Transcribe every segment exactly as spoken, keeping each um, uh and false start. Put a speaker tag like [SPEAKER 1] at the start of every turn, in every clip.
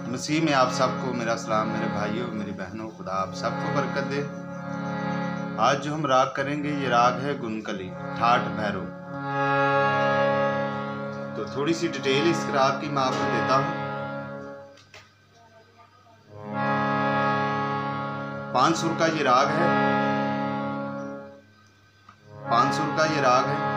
[SPEAKER 1] मसीह में आप सबको मेरा सलाम, मेरे भाइयों मेरी बहनों, खुदा आप सबको बरकत दे। आज जो हम राग करेंगे ये राग है गुनकली ठाठ भैरव। तो थोड़ी सी डिटेल इस राग की मैं आपको देता हूँ। पांच सुर का ये राग है, पांच सुर का ये राग है।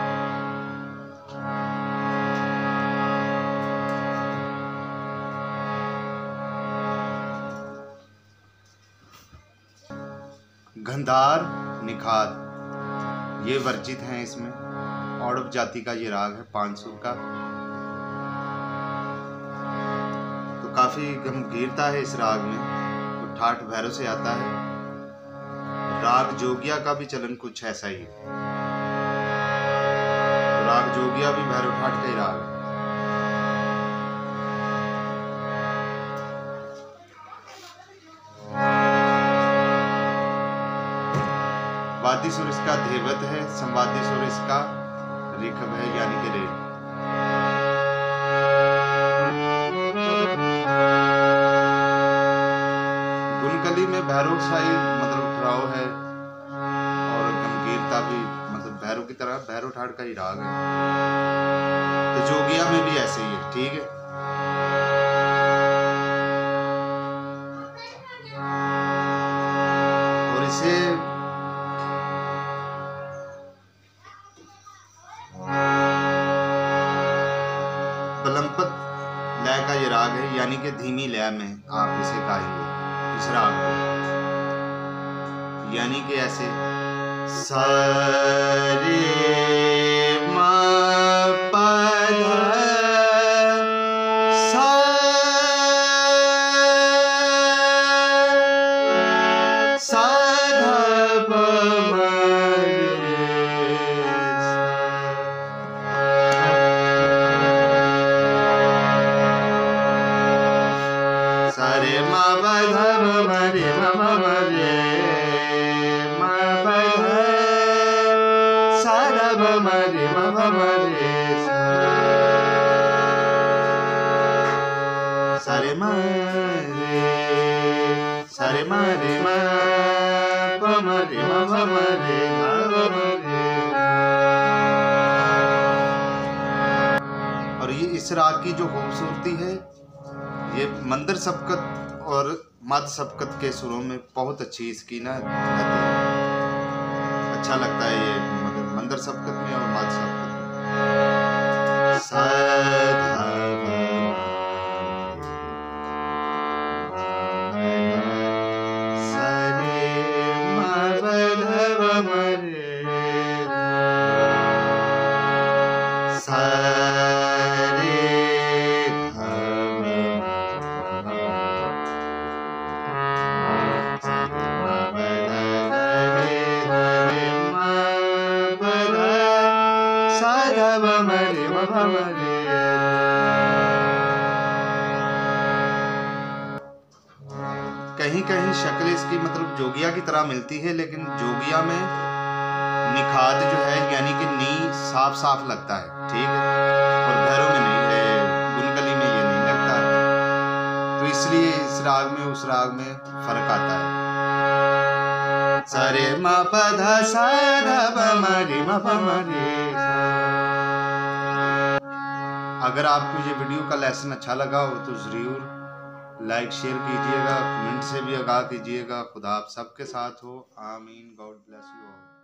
[SPEAKER 1] गंधार निखात ये वर्जित हैं इसमें। औड़व जाति का ये राग है, पांच सुर का। तो काफी गंभीरता है इस राग में। तो ठाठ भैरव से आता है। राग जोगिया का भी चलन कुछ ऐसा ही है। तो राग जोगिया भी भैरव ठाठ का ही राग है। वादी सुर इसका धेवत है, संवादी सुर इसका ऋषभ है यानी कि रे। गुनकली में भैरव शाही मतलब ठहराव है और गंभीरता भी मतलब भैरव की तरह भैरव ठाठ का ही राग है। तो जोगिया में भी ऐसे ही है, ठीक है। और इसे बलंपत लय का ये राग है, यानी कि धीमी लय में आप इसे गाएंगे इस राग को, यानी कि ऐसे सा रे मा पा धा सा सा धा प म रे मा पा धा प म रे मा मा मा रे मा पा धा सा धा प म रे मा मा मा रे सा रे मा रे सा रे मा रे मा प म रे मा मा मा रे धा प म रे। और ये इस राग की जो खूबसूरती है, ये मंदर सबकत और मध्य सबकत के सुरों में बहुत अच्छी इसकी ना रहती है। अच्छा लगता है ये मतलब मंदर सबकत में और मध्य सबकत में। सा धा सा रे मा पा धा प म रे सा कहीं कहीं शक्ल इसकी मतलब जोगिया की तरह मिलती है, लेकिन जोगिया में निखात जो है यानी कि नी साफ साफ लगता है, ठीक है। और भैरव में नहीं है, गुनकली में ये नहीं लगता। तो इसलिए इस राग में उस राग में फर्क आता है। सा रे मा पा धा सा धा प म रे मा प म रे। अगर आपको ये वीडियो का लेसन अच्छा लगा हो तो जरूर लाइक शेयर कीजिएगा, कमेंट से भी आगाह कीजिएगा। खुदा आप सबके साथ हो। आमीन। God bless you all.